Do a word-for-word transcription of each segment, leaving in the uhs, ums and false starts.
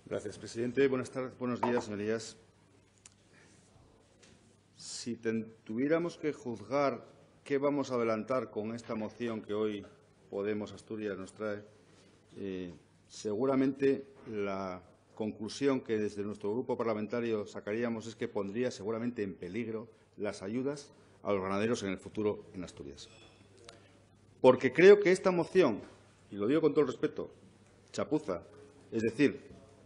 Gracias, presidente. Buenas tardes, buenos días, señorías. Si ten, tuviéramos que juzgar qué vamos a adelantar con esta moción que hoy Podemos Asturias nos trae, eh, seguramente la conclusión que desde nuestro grupo parlamentario sacaríamos es que pondría seguramente en peligro las ayudas a los ganaderos en el futuro en Asturias. Porque creo que esta moción, y lo digo con todo el respeto, chapuza, es decir,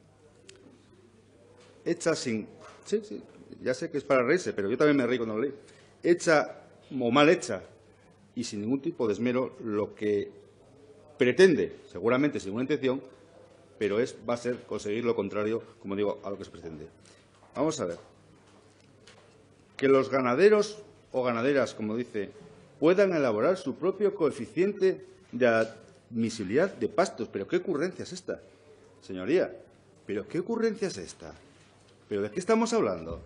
hecha sin... Sí, sí, ya sé que es para reírse, pero yo también me reí cuando lo leí. Hecha o mal hecha y sin ningún tipo de esmero, lo que pretende, seguramente sin una intención, pero es, va a ser conseguir lo contrario, como digo, a lo que se pretende. Vamos a ver. Que los ganaderos o ganaderas, como dice, puedan elaborar su propio coeficiente de admisibilidad de pastos. ¿Pero qué ocurrencia es esta, señoría? ¿Pero qué ocurrencia es esta? ¿Pero de qué estamos hablando?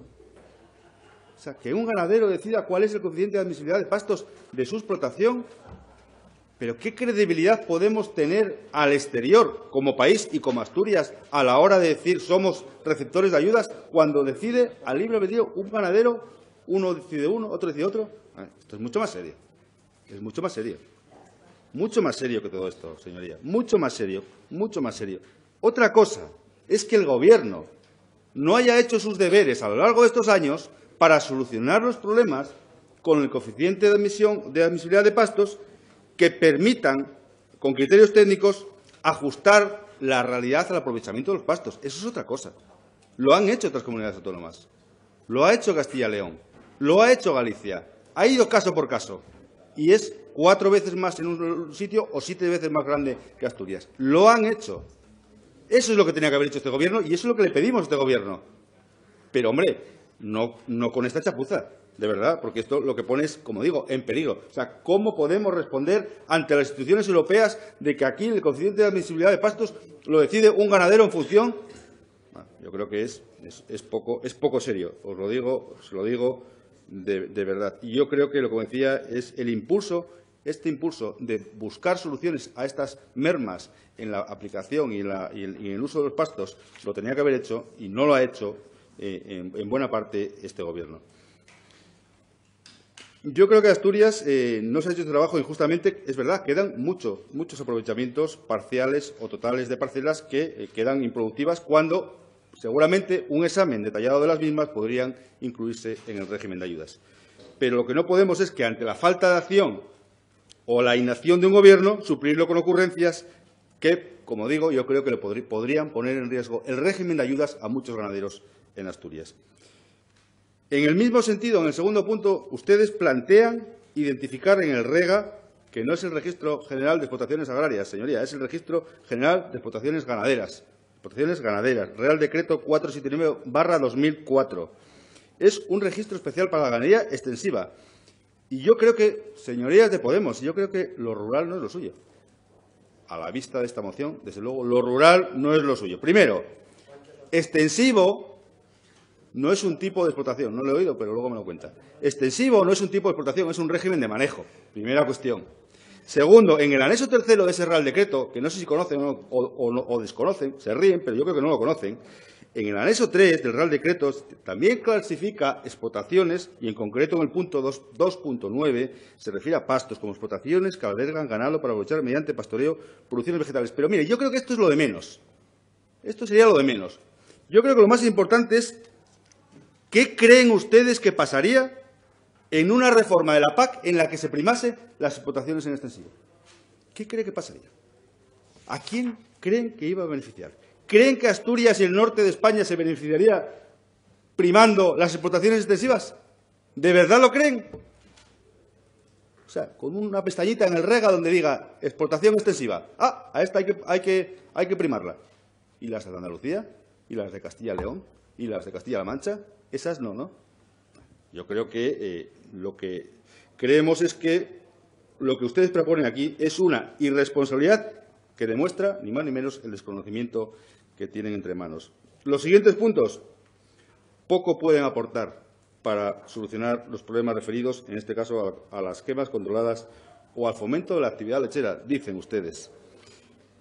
O sea, que un ganadero decida cuál es el coeficiente de admisibilidad de pastos de su explotación. ¿Pero qué credibilidad podemos tener al exterior, como país y como Asturias, a la hora de decir somos receptores de ayudas, cuando decide al libre albedrío un ganadero, uno decide uno, otro decide otro? Esto es mucho más serio. Es mucho más serio. Mucho más serio que todo esto, señoría. Mucho más serio, mucho más serio. Otra cosa es que el Gobierno no haya hecho sus deberes a lo largo de estos años para solucionar los problemas con el coeficiente de admisión de admisibilidad de pastos que permitan, con criterios técnicos, ajustar la realidad al aprovechamiento de los pastos. Eso es otra cosa. Lo han hecho otras comunidades autónomas. Lo ha hecho Castilla y León. Lo ha hecho Galicia. Ha ido caso por caso. Y es cuatro veces más en un sitio o siete veces más grande que Asturias. Lo han hecho. Eso es lo que tenía que haber hecho este Gobierno y eso es lo que le pedimos a este Gobierno. Pero, hombre, no, no con esta chapuza, de verdad, porque esto lo que pone es, como digo, en peligro. O sea, ¿cómo podemos responder ante las instituciones europeas de que aquí el coeficiente de admisibilidad de pastos lo decide un ganadero en función? Bueno, yo creo que es, es, es, poco, es poco serio, os lo digo, os lo digo de, de verdad. Y yo creo que lo que decía es el impulso, este impulso de buscar soluciones a estas mermas en la aplicación y en, la, y en, y en el uso de los pastos, lo tenía que haber hecho y no lo ha hecho eh, en, en buena parte este Gobierno. Yo creo que Asturias eh, no se ha hecho este trabajo injustamente. Es verdad, quedan muchos, muchos aprovechamientos parciales o totales de parcelas que eh, quedan improductivas cuando seguramente un examen detallado de las mismas podrían incluirse en el régimen de ayudas. Pero lo que no podemos es que ante la falta de acción o la inacción de un Gobierno, suplirlo con ocurrencias que, como digo, yo creo que le podrí, podrían poner en riesgo el régimen de ayudas a muchos ganaderos en Asturias. En el mismo sentido, en el segundo punto, ustedes plantean identificar en el REGA, que no es el Registro General de Explotaciones Agrarias, señoría, es el Registro General de Explotaciones Ganaderas, explotaciones ganaderas, Real Decreto cuatrocientos setenta y nueve barra dos mil cuatro. Es un registro especial para la ganadería extensiva. Y yo creo que, señorías de Podemos, yo creo que lo rural no es lo suyo. A la vista de esta moción, desde luego, lo rural no es lo suyo. Primero, extensivo no es un tipo de explotación, no lo he oído, pero luego me lo cuenta. Extensivo no es un tipo de explotación, es un régimen de manejo. Primera cuestión. Segundo, en el anexo tercero de ese Real Decreto, que no sé si conocen o, o, o, o desconocen, se ríen, pero yo creo que no lo conocen, en el anexo tres del Real Decreto también clasifica explotaciones, y en concreto en el punto dos punto nueve se refiere a pastos como explotaciones que albergan ganado para aprovechar mediante pastoreo producciones vegetales. Pero mire, yo creo que esto es lo de menos. Esto sería lo de menos. Yo creo que lo más importante es ¿qué creen ustedes que pasaría en una reforma de la P A C en la que se primase las explotaciones en extensivo? ¿Qué cree que pasaría? ¿A quién creen que iba a beneficiar? ¿Creen que Asturias y el norte de España se beneficiaría primando las explotaciones extensivas? ¿De verdad lo creen? O sea, con una pestañita en el REGA donde diga explotación extensiva. Ah, a esta hay que, hay que, hay que primarla. ¿Y las de Andalucía? ¿Y las de Castilla y León? ¿Y las de Castilla-La Mancha? Esas no, ¿no? Yo creo que eh, lo que creemos es que lo que ustedes proponen aquí es una irresponsabilidad que demuestra, ni más ni menos, el desconocimiento que tienen entre manos. Los siguientes puntos poco pueden aportar para solucionar los problemas referidos, en este caso, a, a las quemas controladas o al fomento de la actividad lechera, dicen ustedes.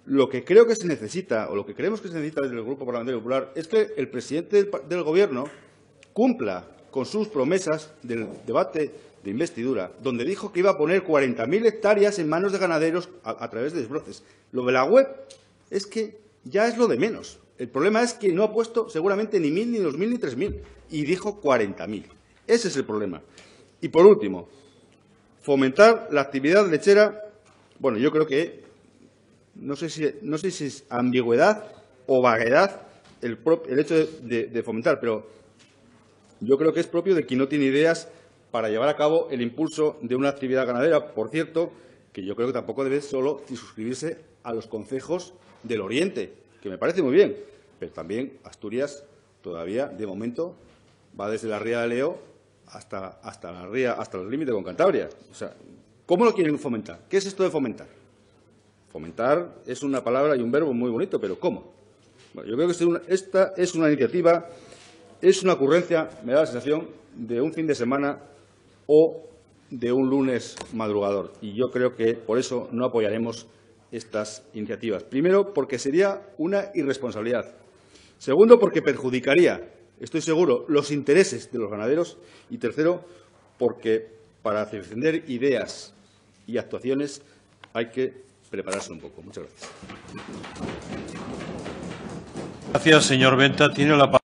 Lo que creo que se necesita, o lo que creemos que se necesita desde el Grupo Parlamentario Popular, es que el presidente del, del Gobierno cumpla con sus promesas del debate de investidura, donde dijo que iba a poner cuarenta mil hectáreas en manos de ganaderos a, a través de desbroces. Lo de la web es que ya es lo de menos. El problema es que no ha puesto seguramente ni mil, ni dos mil, ni tres mil, y dijo cuarenta mil. Ese es el problema. Y por último, fomentar la actividad lechera. Bueno, yo creo que no sé si, no sé si es ambigüedad o vaguedad el, el hecho de, de, de fomentar, pero yo creo que es propio de quien no tiene ideas para llevar a cabo el impulso de una actividad ganadera. Por cierto, que yo creo que tampoco debe solo suscribirse a los concejos del Oriente, que me parece muy bien, pero también Asturias todavía, de momento, va desde la Ría de Leo hasta, hasta la ría, hasta el límite con Cantabria. O sea, ¿cómo lo quieren fomentar? ¿Qué es esto de fomentar? Fomentar es una palabra y un verbo muy bonito, pero ¿cómo? Bueno, yo creo que esta es una iniciativa, es una ocurrencia, me da la sensación, de un fin de semana o de un lunes madrugador. Y yo creo que por eso no apoyaremos estas iniciativas. Primero, porque sería una irresponsabilidad. Segundo, porque perjudicaría, estoy seguro, los intereses de los ganaderos. Y tercero, porque para defender ideas y actuaciones hay que prepararse un poco. Muchas gracias. Gracias, señor Venta. Tiene la palabra.